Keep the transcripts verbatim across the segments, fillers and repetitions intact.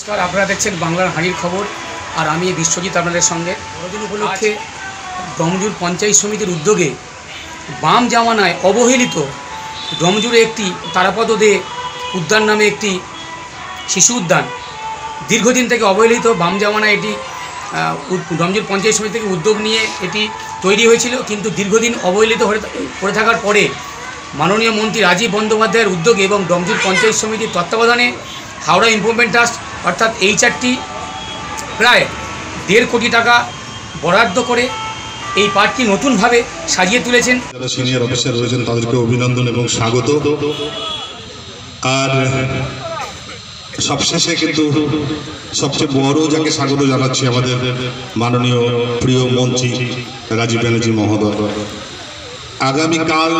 নমস্কার, আপনারা দেখছেন বাংলার হাঁড়ির খবর আর আমি বিশ্বজিৎ আপনাদের সঙ্গে। বড়দিন উপলক্ষে ডমজুর পঞ্চায়েত সমিতির উদ্যোগে বাম জামানায় অবহেলিত ডমজুরে একটি তারাপদ দে উদ্যান নামে একটি শিশু উদ্যান দীর্ঘদিন থেকে অবহেলিত। বাম জামানায় এটি ডমজুর পঞ্চায়েত সমিতি থেকে উদ্যোগ নিয়ে এটি তৈরি হয়েছিল, কিন্তু দীর্ঘদিন অবহেলিত করে থাকার পরে মাননীয় মন্ত্রী রাজীব বন্দ্যোপাধ্যায়ের উদ্যোগে এবং ডমজুর পঞ্চায়েত সমিতির তত্ত্বাবধানে হাওড়া ইমপ্রুভমেন্ট ট্রাস্ট অর্থাৎ এই চারটি প্রায় দেড় কোটি টাকা বরাদ্দ করে এই পার্কটি নতুনভাবে সাজিয়ে তুলেছেন। যারা সিনিয়র অফিসার রয়েছেন তাদেরকে অভিনন্দন এবং স্বাগত। আর সবশেষে কিন্তু সবচেয়ে বড় যাকে স্বাগত জানাচ্ছি আমাদের মাননীয় প্রিয় মন্ত্রী রাজীব ব্যানার্জি মহোদয়। আগামীকাল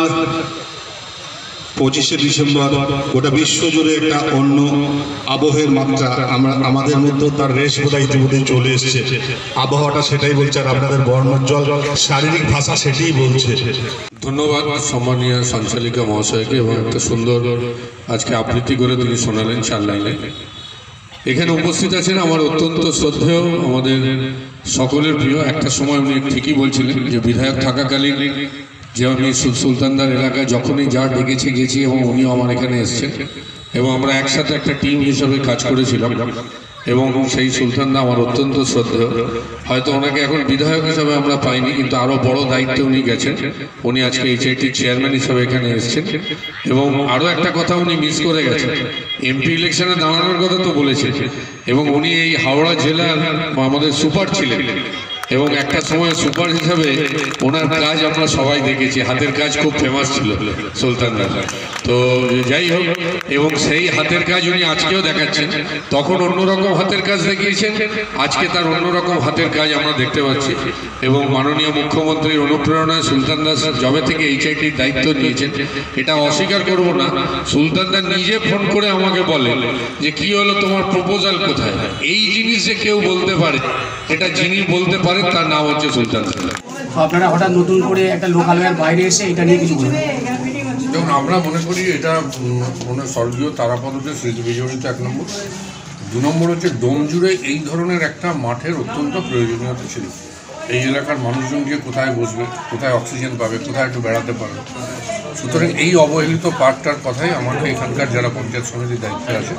পঁচিশে ডিসেম্বর গোটা বিশ্ব জুড়ে একটা অন্য আবহের মাত্রা আমরা আমাদের মধ্যেও তার রেশ বোধ ইতিমধ্যে চলে এসছে। আবহাওয়াটা সেটাই বলছে আর আপনাদের বর্ণোজ্জ্বল শারীরিক ভাষা সেটাই বলছে। ধন্যবাদ সম্মানীয় সঞ্চালিকা মহাশয়কে এবং একটা সুন্দর আজকে আবৃত্তি করে তিনি শোনালেন চার লাইনে। এখানে উপস্থিত আছেন আমার অত্যন্ত শ্রদ্ধেয় আমাদের সকলের প্রিয়। একটা সময় উনি ঠিকই বলছিলেন যে বিধায়ক থাকাকালীন যে আমি সুলতানদার এলাকায় যখনই যা ডেকেছে গেছি এবং উনিও আমার এখানে এসছেন এবং আমরা একসাথে একটা টিম হিসাবে কাজ করেছিলাম এবং সেই সুলতানদা আমার অত্যন্ত শ্রদ্ধেয়। হয়তো ওনাকে এখন বিধায়ক হিসাবে আমরা পাইনি, কিন্তু আরও বড় দায়িত্বে উনি গেছেন। উনি আজকে এইচআইটির চেয়ারম্যান হিসাবে এখানে এসছেন এবং আরও একটা কথা উনি মিস করে গেছেন, এমপি ইলেকশনে দাঁড়ানোর কথা তো বলেছেন এবং উনি এই হাওড়া জেলার আমাদের সুপার ছিলেন এবং একটা সময় সুপার হিসাবে ওনার কাজ আমরা সবাই দেখেছি, হাতের কাজ খুব ফেমাস ছিল সুলতানদার। তো যাই হোক, এবং সেই হাতের কাজ উনি আজকেও দেখাচ্ছেন। তখন অন্যরকম হাতের কাজ দেখিয়েছেন, আজকে তার অন্যরকম হাতের কাজ আমরা দেখতে পাচ্ছি এবং মাননীয় মুখ্যমন্ত্রীর অনুপ্রেরণায় সুলতানদার যবে থেকে এইচআইটির দায়িত্ব নিয়েছেন, এটা অস্বীকার করব না। সুলতানদার নিজে ফোন করে আমাকে বলে যে কি হলো তোমার প্রপোজাল কোথায়। এই জিনিস যে কেউ বলতে পারে, এটা যিনি বলতে পারে তার নাম হচ্ছে সুলতান। আপনারা হঠাৎ নতুন করে একটা লোকালয়ের বাইরে এসে এটা নিয়ে কিছু বলবেন? যেমন আমরা মনে করি এটা মানে স্বর্গীয় তারাপদের স্মৃতি বিজড়িত এক নম্বর। দু নম্বর হচ্ছে ডোমজুড়ে এই ধরনের একটা মাঠের অত্যন্ত প্রয়োজনীয়তা ছিল। এই এলাকার মানুষজন গিয়ে কোথায় বসবে, কোথায় অক্সিজেন পাবে, কোথায় একটু বেড়াতে পারবে। সুতরাং এই অবহেলিত পার্কটার কথাই আমাকে এখানকার যারা পঞ্চায়েত সমিতির দায়িত্বে আছে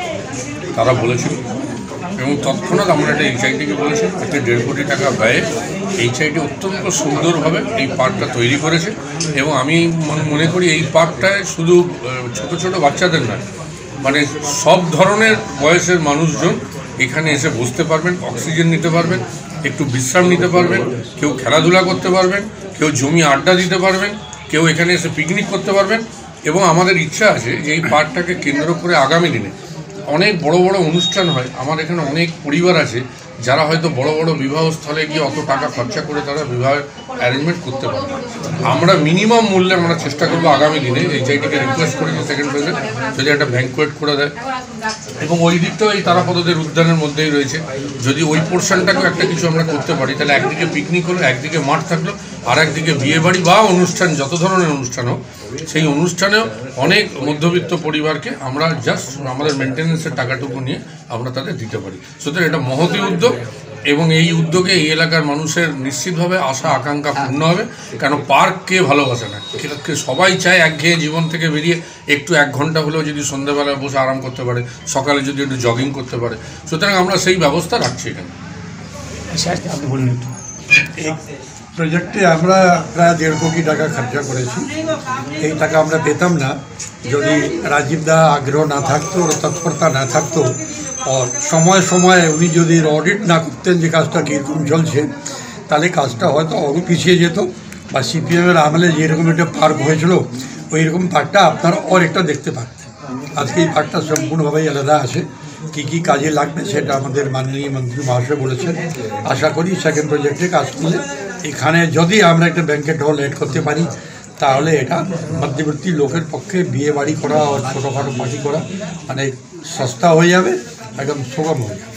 তারা বলেছিল এবং তৎক্ষণাৎ আমরা একটা এইচআইটিকে বলেছি একটা দেড় কোটি টাকা ব্যয়ে এইচআইটি অত্যন্ত সুন্দরভাবে এই পার্কটা তৈরি করেছে এবং আমি মনে করি এই পার্কটায় শুধু ছোট ছোট বাচ্চাদের নয়, মানে সব ধরনের বয়সের মানুষজন এখানে এসে বসতে পারবেন, অক্সিজেন নিতে পারবেন, একটু বিশ্রাম নিতে পারবেন, কেউ খেলাধুলা করতে পারবেন, কেউ জমি আড্ডা দিতে পারবেন, কেউ এখানে এসে পিকনিক করতে পারবেন। এবং আমাদের ইচ্ছা আছে যে এই পার্কটাকে কেন্দ্র করে আগামী দিনে অনেক বড় বড় অনুষ্ঠান হয়। আমার এখানে অনেক পরিবার আছে যারা হয়তো বড় বড় বিবাহস্থলে গিয়ে অত টাকা খরচা করে তারা বিবাহ অ্যারেঞ্জমেন্ট করতে পারে। আমরা মিনিমাম মূল্যে আমরা চেষ্টা করবো আগামী দিনে এইচআইটিকে রিকোয়েস্ট করি যে সেকেন্ড ফেজে যদি একটা ব্যাঙ্কোয়েট করে দেয় এবং ওই দিকটাও এই তারাপদের উদ্যানের মধ্যেই রয়েছে। যদি ওই পোর্শনটাকেও একটা কিছু আমরা করতে পারি তাহলে একদিকে পিকনিক হলো, একদিকে মাঠ থাকলো, আর একদিকে বিয়েবাড়ি বা অনুষ্ঠান, যত ধরনের অনুষ্ঠান হোক সেই অনুষ্ঠানেও অনেক মধ্যবিত্ত পরিবারকে আমরা জাস্ট আমাদের মেনটেন্যান্সের টাকাটুকু নিয়ে আমরা তাদের দিতে পারি। সুতরাং এটা মহতী উদ্যোগ এবং এই উদ্যোগে এই এলাকার মানুষের নিশ্চিতভাবে আশা আকাঙ্ক্ষা পূর্ণ হবে। কেন পার্ক কে ভালোবাসে না, সবাই চায় একঘেয়ে জীবন থেকে বেরিয়ে একটু এক ঘন্টা হলেও যদি সন্ধ্যাবেলায় বসে আরাম করতে পারে, সকালে যদি একটু জগিং করতে পারে। সুতরাং আমরা সেই ব্যবস্থা রাখছি এখানে। আপনি বলুন একটু। প্রজেক্টে আমরা প্রায় দেড় কোটি টাকা খরচা করেছি। এই টাকা আমরা পেতাম না যদি রাজীবদা আগ্রহ না থাকতো, ওর তৎপরতা না থাকতো, আর সময় সময়ে উনি যদি অডিট না করতেন যে কাজটা কীরকম চলছে, তাহলে কাজটা হয়তো আরও পিছিয়ে যেত বা সিপিএমের আমলে যেরকম একটা পার্ক হয়েছিল ওই রকম পার্কটা আপনারা আর একটা দেখতে পারতেন। আজকে এই পার্কটা সম্পূর্ণভাবেই আলাদা আছে। কী কী কাজে লাগবে সেটা আমাদের মাননীয় মন্ত্রী মহাশয় বলেছেন। আশা করি সেকেন্ড প্রজেক্টে কাজ করলে এখানে যদি আমরা একটা ব্যাঙ্কেট হল এড করতে পারি তাহলে এটা মধ্যবর্তী লোকের পক্ষে বিয়ে বাড়ি করা আর ছোটোখাটো পার্টি করা মানে সস্তা হয়ে যাবে, একদম সুগম হয়ে যাবে।